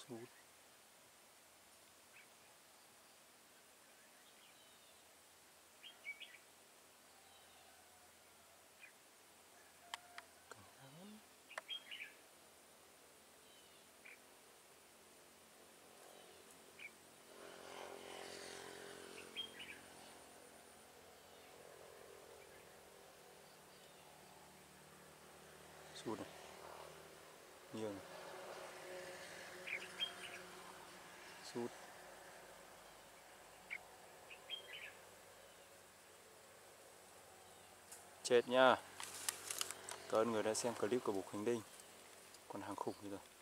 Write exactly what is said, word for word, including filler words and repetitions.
Sút. Sút này. Nghiêng. Sút. Chết nha. Cảm ơn người đã xem clip của Bục Khánh Đinh. Còn hàng khủng như rồi.